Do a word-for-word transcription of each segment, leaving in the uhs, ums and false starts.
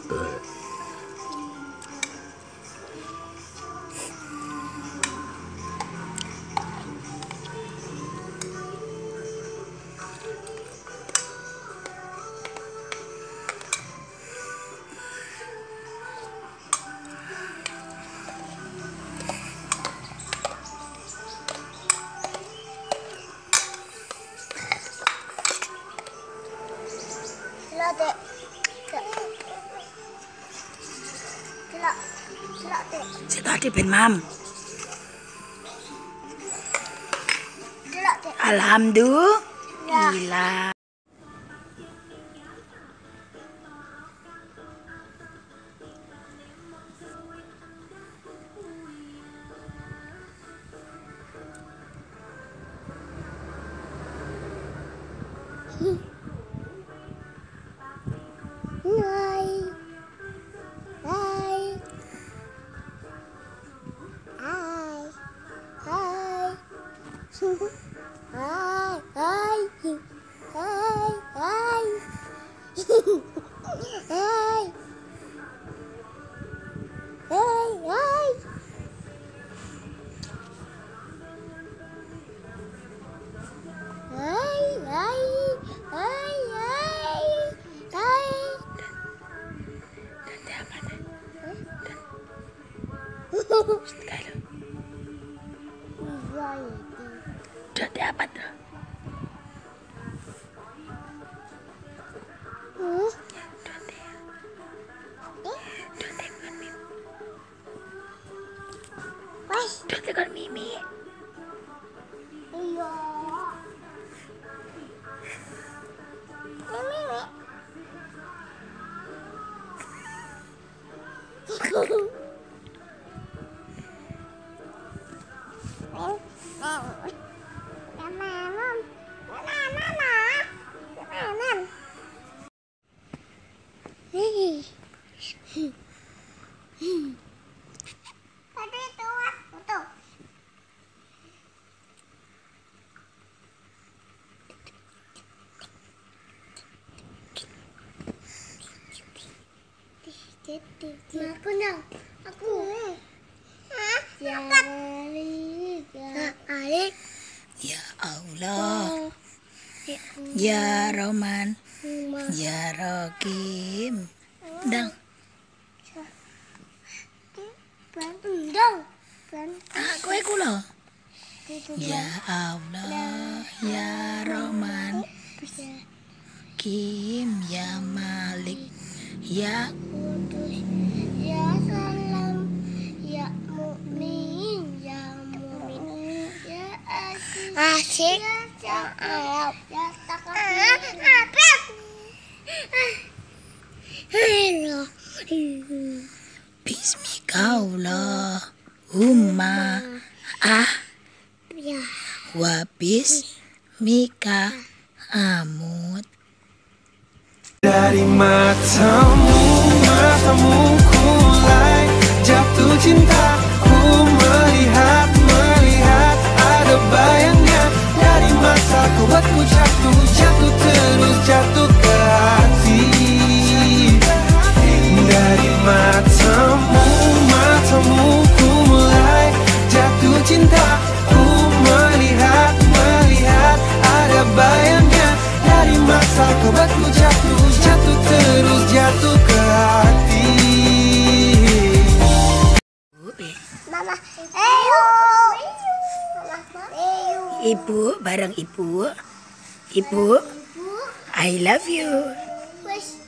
Si tadi ben mam. Alhamdulillah. Jadi apa tuh? Hmm? Jadi, jadi kan Mimi. Wes, Jadi kan Mimi. iya. Mimi. Aku dong, aku. Ya Ali, ya Ali. Ya Allah, ya Roman, ya Rokim, dang. Dong, Ah, kue kulo. Ya Allah, ya Roman, Kim, ya Malik, ya Kudus, ya Salam, ya Mukmin, ya Mumin, ya Asyik, ya Arab, ya Takabir. Halo. Bismikallahumma ah Ya. wa bismika amut. Dari matamu, matamu kulai jatuh cinta. Ku melihat, melihat ada bayangnya. Dari mata ku buatku jatuh, jatuh terus jatuh ke hati. Dari matamu, matamu ku mulai jatuh cinta. Ku melihat, melihat ada bayangnya. Dari mata ku buatku jatuh, jatuh terus jatuh ke hati. Mama, ayo. Mama, ayo. Ibu bareng ibu. Ibu, Bu, I love you. wes.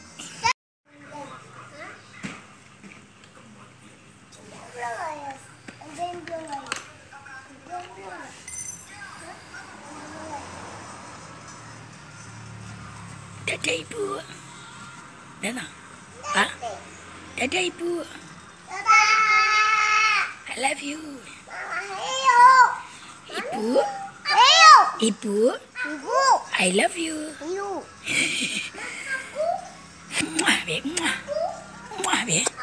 Dadah ibu. Dana. Ah, dadah ibu. I love you. Ayo. Ibu, Ayo. ibu, Ibu. I love you. Ayo. Muah, be, muah. Muah, be.